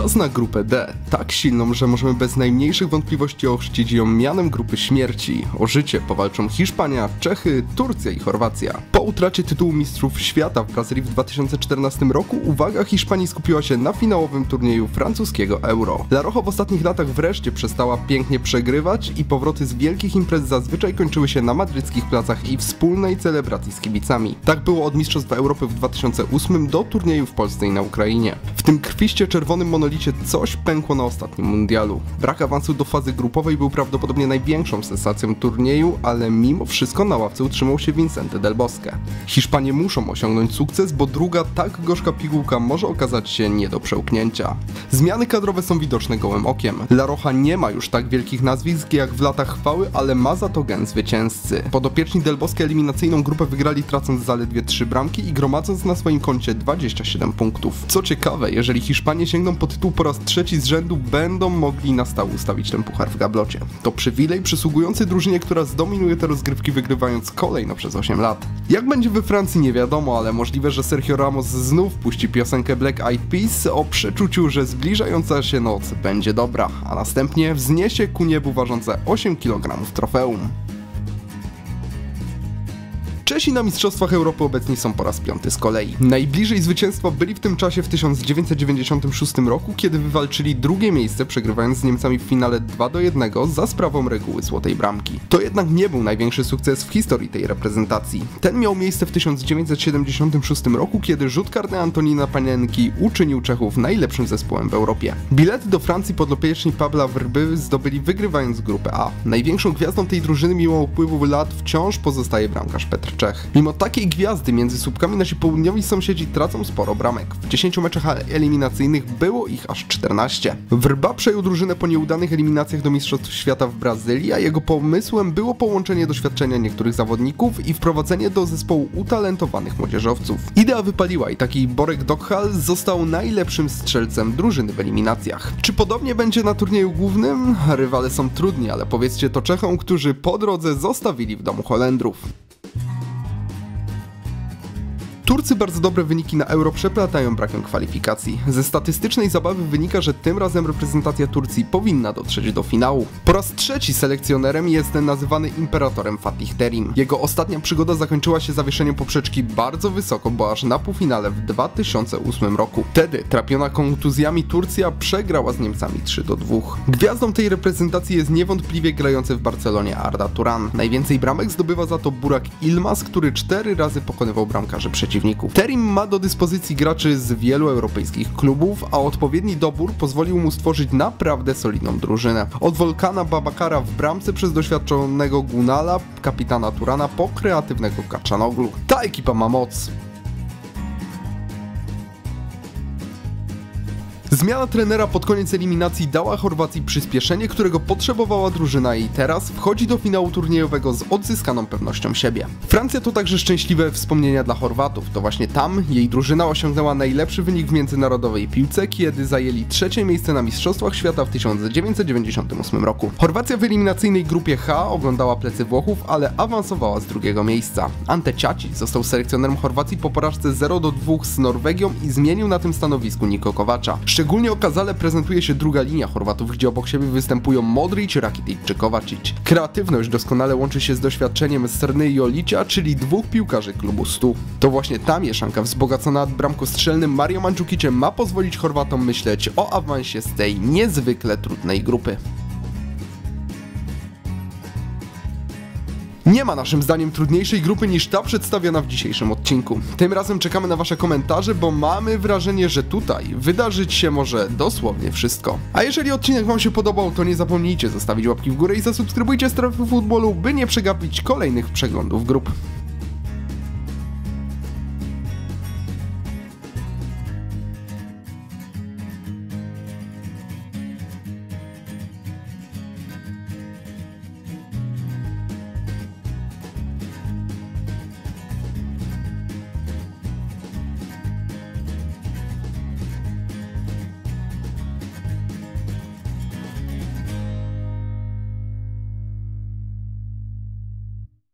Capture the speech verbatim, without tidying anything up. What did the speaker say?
Czas na grupę D, tak silną, że możemy bez najmniejszych wątpliwości ochrzcić ją mianem grupy śmierci. O życie powalczą Hiszpania, Czechy, Turcja i Chorwacja. Po utracie tytułu mistrzów świata w Brazylii w dwa tysiące czternastym roku uwaga Hiszpanii skupiła się na finałowym turnieju francuskiego Euro. La Roja w ostatnich latach wreszcie przestała pięknie przegrywać i powroty z wielkich imprez zazwyczaj kończyły się na madryckich placach i wspólnej celebracji z kibicami. Tak było od Mistrzostw Europy w dwa tysiące ósmym do turnieju w Polsce i na Ukrainie. W tym krwiście czerwonym monolicie coś pękło na ostatnim mundialu. Brak awansu do fazy grupowej był prawdopodobnie największą sensacją turnieju, ale mimo wszystko na ławce utrzymał się Vicente del Bosque. Hiszpanie muszą osiągnąć sukces, bo druga tak gorzka pigułka może okazać się nie do przełknięcia. Zmiany kadrowe są widoczne gołym okiem. La Roja nie ma już tak wielkich nazwisk jak w latach chwały, ale ma za to gen zwycięzcy. Podopieczni del Bosque eliminacyjną grupę wygrali, tracąc zaledwie trzy bramki i gromadząc na swoim koncie dwadzieścia siedem punktów. Co ciekawe, jeżeli Hiszpanie sięgną po tytuł po raz trzeci z rzędu, będą mogli na stałe ustawić ten puchar w gablocie. To przywilej przysługujący drużynie, która zdominuje te rozgrywki, wygrywając kolejno przez osiem lat. Jak będzie we Francji nie wiadomo, ale możliwe, że Sergio Ramos znów puści piosenkę Black Eyed Peas o przeczuciu, że zbliżająca się noc będzie dobra, a następnie wzniesie ku niebu ważące osiem kilogramów trofeum. Czesi na Mistrzostwach Europy obecni są po raz piąty z kolei. Najbliżej zwycięstwa byli w tym czasie w tysiąc dziewięćset dziewięćdziesiątym szóstym roku, kiedy wywalczyli drugie miejsce, przegrywając z Niemcami w finale dwa do jednego za sprawą reguły złotej bramki. To jednak nie był największy sukces w historii tej reprezentacji. Ten miał miejsce w tysiąc dziewięćset siedemdziesiątym szóstym roku, kiedy rzut karny Antonina Panienki uczynił Czechów najlepszym zespołem w Europie. Bilety do Francji podopieczni Pawła Wrby zdobyli, wygrywając grupę A. Największą gwiazdą tej drużyny mimo upływu lat wciąż pozostaje bramkarz Petr Czech. Mimo takiej gwiazdy między słupkami nasi południowi sąsiedzi tracą sporo bramek. W dziesięciu meczach eliminacyjnych było ich aż czternaście. Wrba przejął drużynę po nieudanych eliminacjach do Mistrzostw Świata w Brazylii, a jego pomysłem było połączenie doświadczenia niektórych zawodników i wprowadzenie do zespołu utalentowanych młodzieżowców. Idea wypaliła i taki Borek Dokhal został najlepszym strzelcem drużyny w eliminacjach. Czy podobnie będzie na turnieju głównym? Rywale są trudni, ale powiedzcie to Czechom, którzy po drodze zostawili w domu Holendrów. Turcy bardzo dobre wyniki na Euro przeplatają brakiem kwalifikacji. Ze statystycznej zabawy wynika, że tym razem reprezentacja Turcji powinna dotrzeć do finału. Po raz trzeci selekcjonerem jest nazywany imperatorem Fatih Terim. Jego ostatnia przygoda zakończyła się zawieszeniem poprzeczki bardzo wysoko, bo aż na półfinale w dwa tysiące ósmym roku. Wtedy trapiona kontuzjami Turcja przegrała z Niemcami trzy do dwóch. Gwiazdą tej reprezentacji jest niewątpliwie grający w Barcelonie Arda Turan. Najwięcej bramek zdobywa za to Burak Yilmaz, który cztery razy pokonywał bramkarzy przeciwników. Terim ma do dyspozycji graczy z wielu europejskich klubów, a odpowiedni dobór pozwolił mu stworzyć naprawdę solidną drużynę. Od Volkana Babakara w bramce przez doświadczonego Gunala, kapitana Turana, po kreatywnego Kaczanoglu. Ta ekipa ma moc. Zmiana trenera pod koniec eliminacji dała Chorwacji przyspieszenie, którego potrzebowała drużyna i teraz wchodzi do finału turniejowego z odzyskaną pewnością siebie. Francja to także szczęśliwe wspomnienia dla Chorwatów. To właśnie tam jej drużyna osiągnęła najlepszy wynik w międzynarodowej piłce, kiedy zajęli trzecie miejsce na Mistrzostwach Świata w tysiąc dziewięćset dziewięćdziesiątym ósmym roku. Chorwacja w eliminacyjnej grupie H oglądała plecy Włochów, ale awansowała z drugiego miejsca. Ante Čačić został selekcjonerem Chorwacji po porażce zero do dwóch z Norwegią i zmienił na tym stanowisku Niko Kovacza. Szczególnie okazale prezentuje się druga linia Chorwatów, gdzie obok siebie występują Modrić, Rakitic czy Kovacic. Kreatywność doskonale łączy się z doświadczeniem Srny i Olicia, czyli dwóch piłkarzy klubu stu. To właśnie ta mieszanka wzbogacona bramkostrzelnym Mario Mandzukiciem ma pozwolić Chorwatom myśleć o awansie z tej niezwykle trudnej grupy. Nie ma naszym zdaniem trudniejszej grupy niż ta przedstawiona w dzisiejszym odcinku. Tym razem czekamy na wasze komentarze, bo mamy wrażenie, że tutaj wydarzyć się może dosłownie wszystko. A jeżeli odcinek wam się podobał, to nie zapomnijcie zostawić łapki w górę i zasubskrybujcie Strefę Futbolu, by nie przegapić kolejnych przeglądów grup.